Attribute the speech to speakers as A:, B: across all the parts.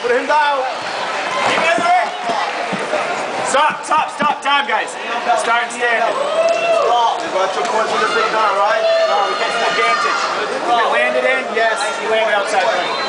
A: Put him down. Stop time, guys. Start and stand.
B: You got 2 points with the thing down, right?
A: No, we get some advantage. You land it in? Yes. You land it outside.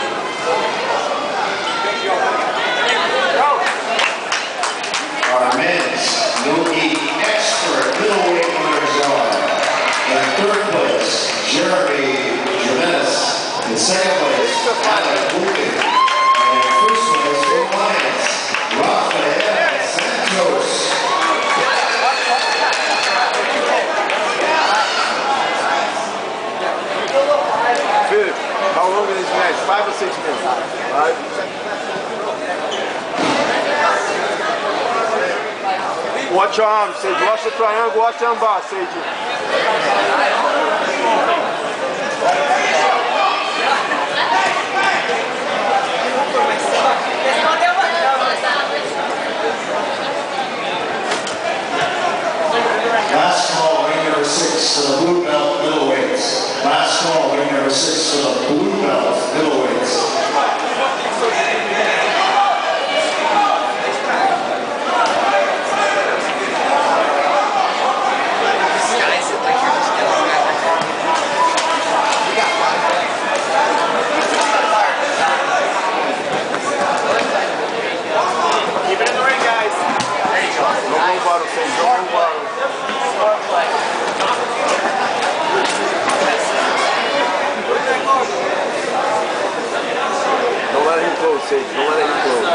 C: Our men's no-gi expert middleweight winners are in 3rd place, Jeremy Jimenez. In 2nd place, Alec Bookin. And in 1st place, for Lions, Rafael Santos.
B: Philip, how long is this match? 5 or 6 minutes? Right? Watch your arms, Sage. Watch the triangle, watch your bar, Sage.
C: Last call, ring number 6 for the blue belt middleweights. Last call, ring number 6 for the blue belt middleweights.
B: Sage, don't let it go.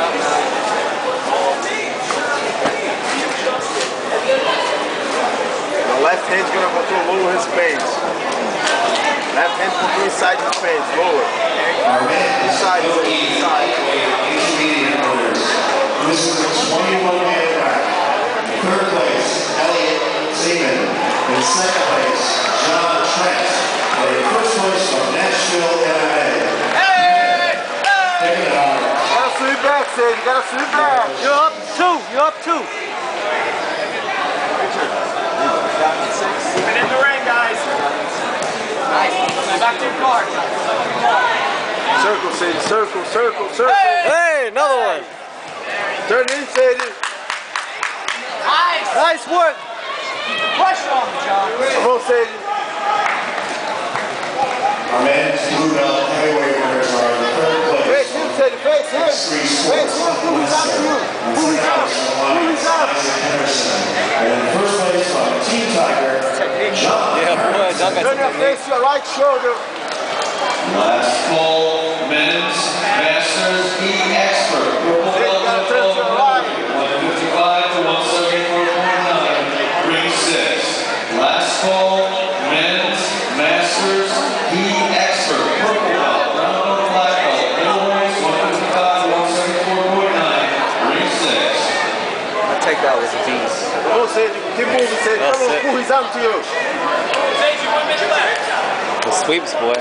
B: The left hand's gonna go to lower his face. Left hand go to inside his face, lower. Inside, inside.
C: This is the 21-man round. In 3rd place, Elliot Seaman. In 2nd place, John Trent. And in 1st place from Nashville, MMA.
B: Sweep back, Sage. You gotta sweep back.
A: You're up 2. You're up 2. And in the ring, guys. Nice. Back to your card.
B: Circle, Sage. Circle, circle, circle.
A: Hey, another one.
B: Turn in, Sage.
A: Nice. Nice work. Pressure on me, John.
B: Come on, Sage.
C: Our men's blue belt heavyweight winners are in 3rd place.
B: Face him, Sage. Face him. Face him. Pull his up to you. Pull his up. Pull his up.
C: And in 1st place from Team Tiger, John.
B: Turn your face to your right shoulder.
C: Last call, men's Masters E expert. Purple belt to 155 to 174.9. Ring 6. Last call, men's Masters E expert. Purple belt, round over black belt. Middleweights 155 to 174.9. Ring 6.
B: I take that with a piece. Come on, Sage. Keep moving, Sage. Come on, pull his arm to you.
A: Sage, you 1 minute left.
D: The sweeps, boy.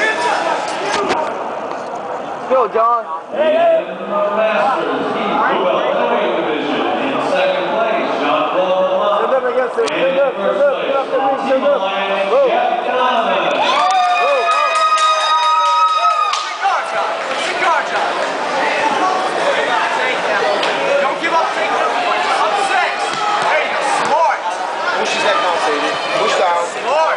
A: Go, John.
C: Masters E blue belt heavyweight division. In 2nd place, John Paul.
B: Stand up again, Sage. Stand up, stand up. Get up the ring, stand up. Go.
A: Cigar, John. Don't give up. Up 6. There you go. Smart.
B: Push his head down, Sage. Push down.
A: Smart.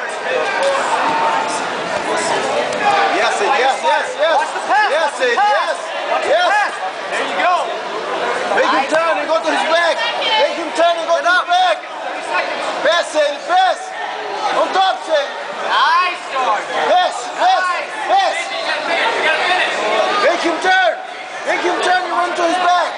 B: Yes, Sage. Yes, yes, yes.
A: Watch the pass.
B: Yes, Sage. Yes. Yes.
A: There you go.
B: Make him turn and go to his back. Make him turn and go to his back. Pass, Sage. Pass. On top, Sage.
A: Nice, George.
B: Pass. Pass. Pass.
A: You gotta finish.
B: Make him turn. Make him turn and run to his back.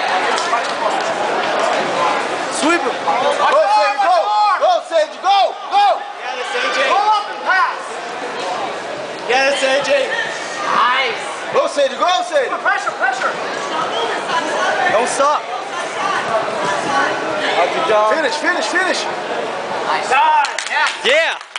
B: Sweep him. Go, Sage. Go. Go, Sage. Go. Go.
A: Get it, AJ. Go up and pass. Get it, AJ. Nice.
B: Go, Sage. Go, Sage.
A: Pressure, pressure.
B: Don't stop.
A: Good job.
B: Finish, finish, finish.
A: Nice. Yeah.
D: Yeah.